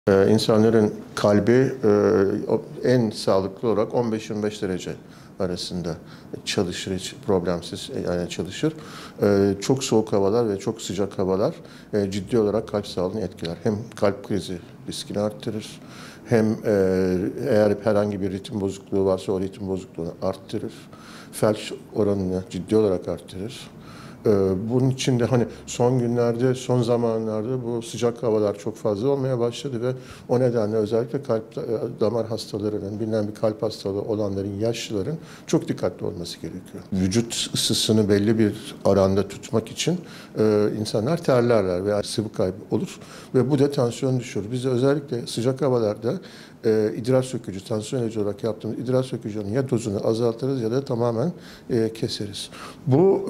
İnsanların kalbi en sağlıklı olarak 15-25 derece arasında çalışır, hiç problemsiz yani çalışır. Çok soğuk havalar ve çok sıcak havalar ciddi olarak kalp sağlığını etkiler. Hem kalp krizi riskini arttırır, hem eğer herhangi bir ritim bozukluğu varsa o ritim bozukluğunu arttırır. Felç oranını ciddi olarak arttırır. Bunun için de hani son günlerde, son zamanlarda bu sıcak havalar çok fazla olmaya başladı ve o nedenle özellikle kalp damar hastalarının, bilinen bir kalp hastalığı olanların, yaşlıların çok dikkatli olması gerekiyor. Vücut ısısını belli bir oranda tutmak için insanlar terlerler veya sıvı kaybı olur ve bu da tansiyonu düşürür. Biz de özellikle sıcak havalarda idrar sökücü, tansiyon ilacı olarak yaptığımız idrar sökücünün ya dozunu azaltırız ya da tamamen keseriz. Bu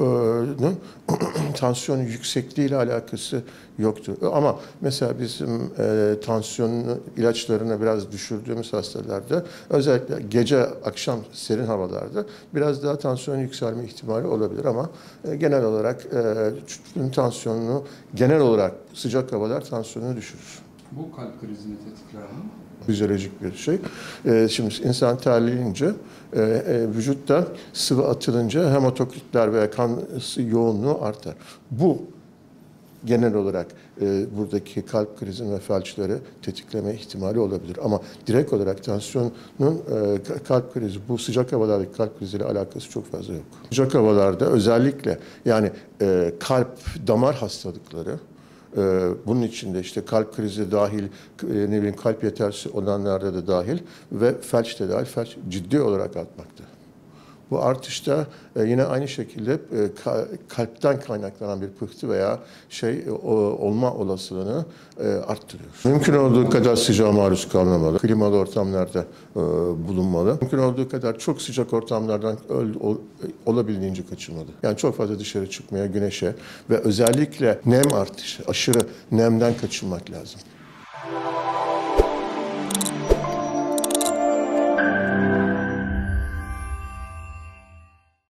tansiyon yüksekliği ile alakası yoktur. Ama mesela bizim tansiyon ilaçlarını biraz düşürdüğümüz hastalarda özellikle gece akşam serin havalarda biraz daha tansiyon yükselme ihtimali olabilir ama genel olarak tansiyonunu genel olarak sıcak havalar tansiyonunu düşürür. Bu kalp krizini tetikler mi? Fizyolojik bir şey. Şimdi insan terleyince vücutta sıvı atılınca hematokritler veya kan yoğunluğu artar. Bu genel olarak buradaki kalp krizinin ve felçleri tetikleme ihtimali olabilir. Ama direkt olarak tansiyonun kalp krizi, bu sıcak havalardaki kalp kriziyle alakası çok fazla yok. Sıcak havalarda özellikle yani kalp damar hastalıkları, bunun içinde işte kalp krizi dahil, ne bileyim kalp yetersizliği olanlarda da dahil ve felç de dahil, felç ciddi olarak artmakta. Bu artışta yine aynı şekilde kalpten kaynaklanan bir pıhtı veya olma olasılığını arttırıyor. Mümkün olduğu kadar sıcağa maruz kalmamalı. Klimalı ortamlarda bulunmalı. Mümkün olduğu kadar çok sıcak ortamlardan olabildiğince kaçınmalı. Yani çok fazla dışarı çıkmaya, güneşe ve özellikle nem artışı, aşırı nemden kaçınmak lazım.